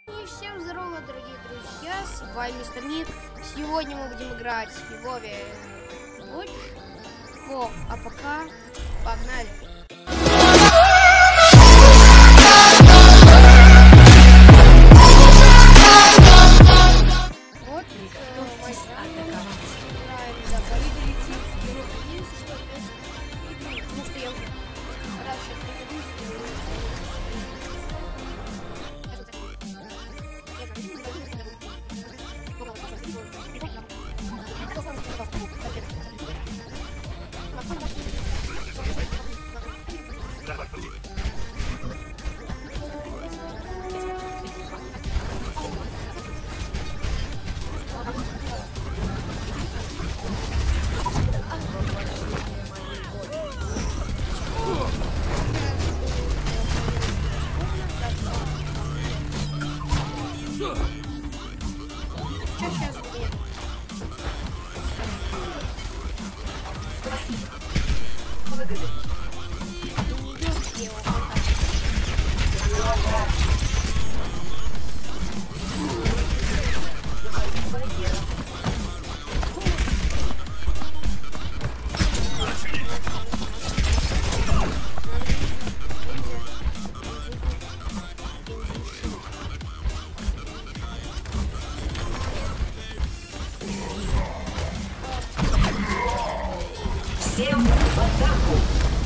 И всем здорово, дорогие друзья, с вами Мистер Ник. Сегодня мы будем играть в Вове. Во, а пока погнали. Вот, играем за политики. Потому что я раньше Всем в атаку!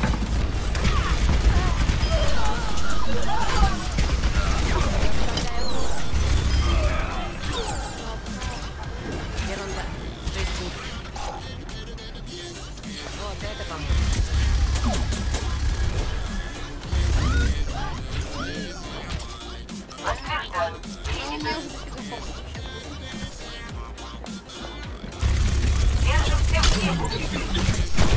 Ерунда. Жить буду. Вот это вам. Подтверждаю. Держим всех вместе.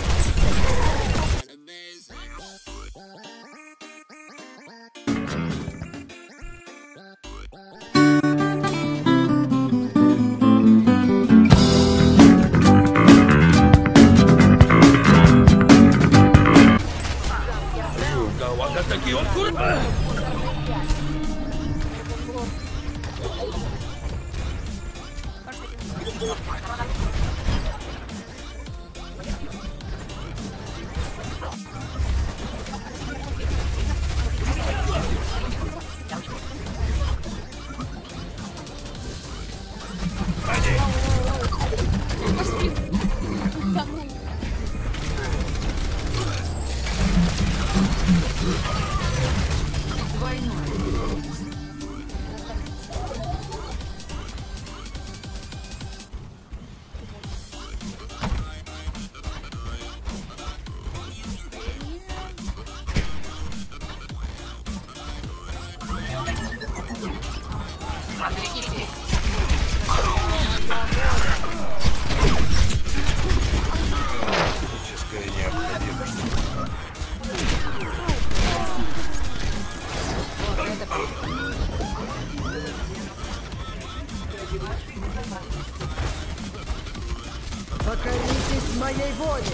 Покоритесь моей воле!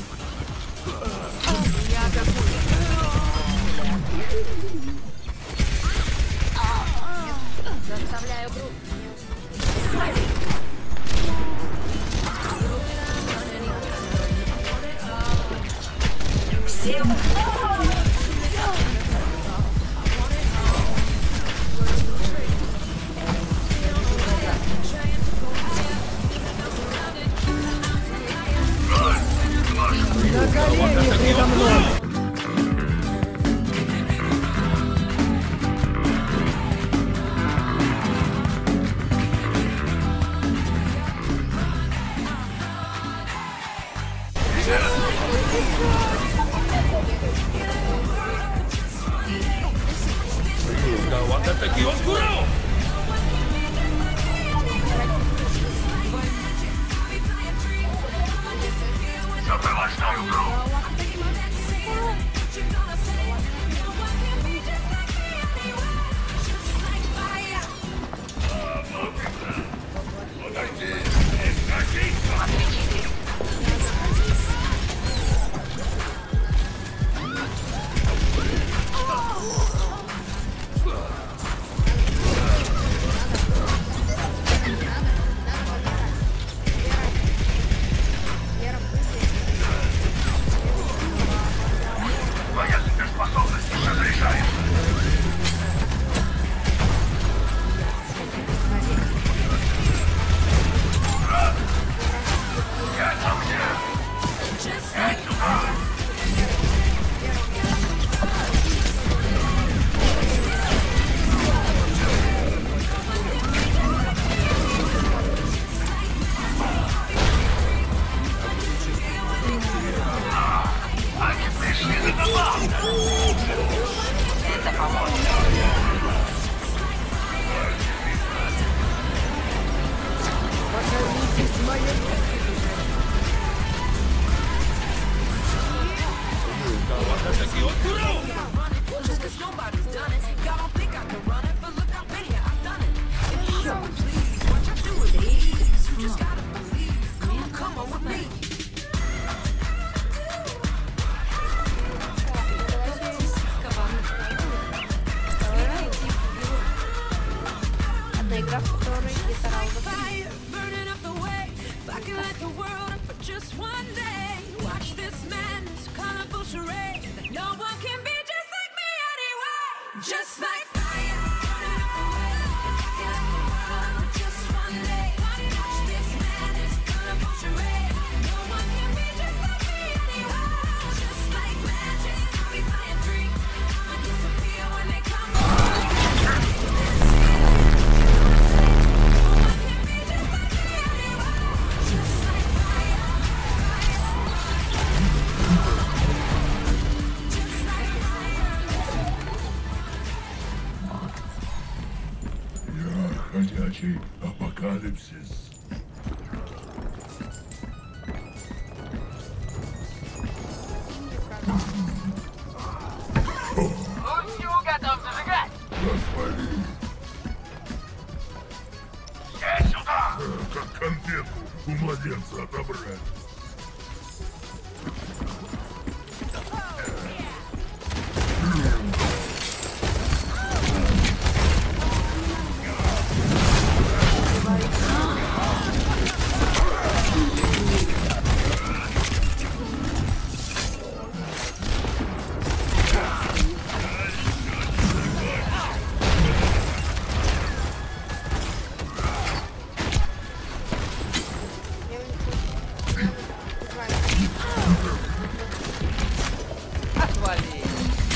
Я атакую. Заставляю группу. Всем На колени передо мной! который где-то раунда 3. Just like fire, burning up the way. If I can let the world just one day. Watch this madness, colorful charade. No one can be just like me anywhere. Just like magic, I'll be flying free. I'ma disappear when they come for me. No one can be just like me anywhere. Just like fire, just like fire. Ходячий апокалипсис. Лунтю готов зажигать. Отвали. Я сюда. Как конфетку у младенца отобрать. Отвали!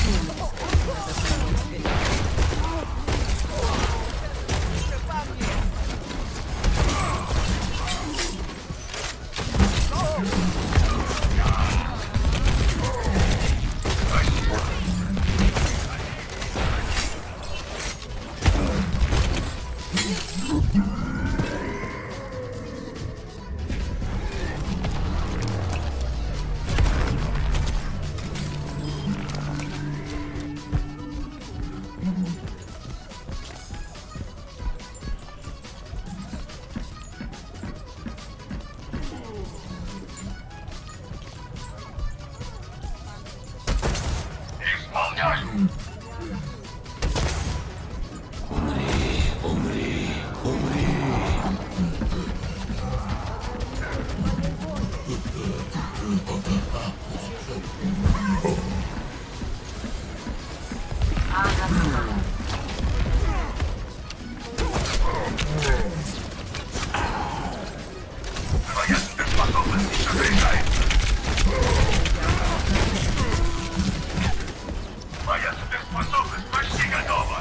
Моя суперспособность почти готова.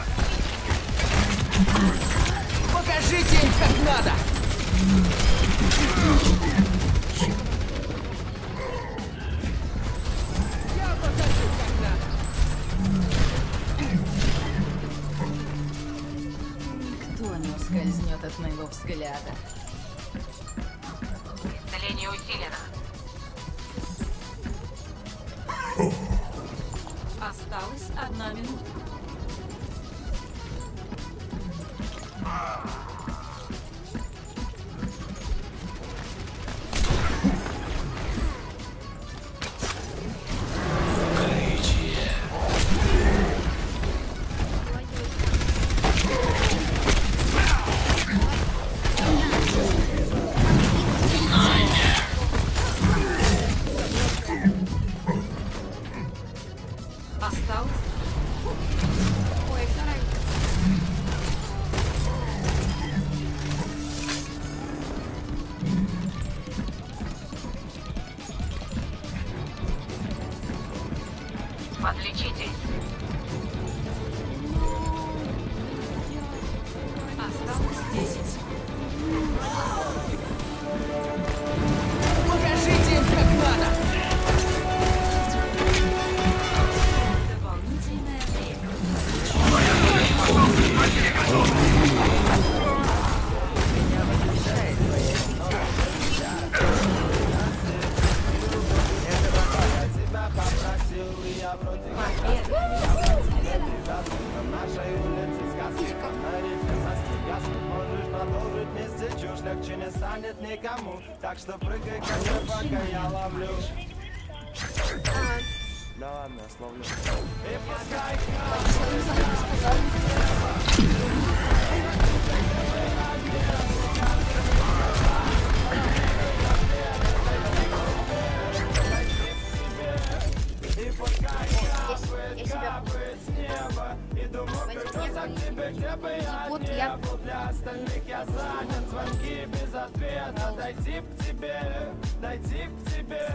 Покажите им, как надо! Я покажу, как надо! Никто не ускользнет от моего взгляда. Исцеление усилено. Осталась 1 минута. Осталось. Ой, вторая. Подлечите. Осталось 10 секунд. Покажите им, как надо! Дополнительное время. Легче не станет никому, так что прыгай ко мне, пока я ловлю. Да ладно, я словлю. И пускай И вот я. Для остальных я занят, звонки без ответа. Дойти к тебе, дойти к тебе.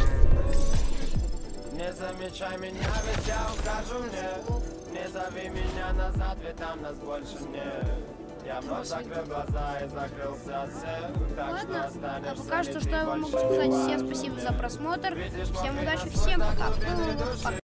Не замечай меня, ведь я ухожу мне. Не зови меня назад, ведь там нас больше нет. Я вновь закрыл глаза и закрылся от всех. Так Ладно, что а останешься пока что, лишь что я ты вам могу больше сказать? не Всем важен спасибо мне. за просмотр. Видишь, Всем внутри удачи, нас всем много пока. глубины души. Пока.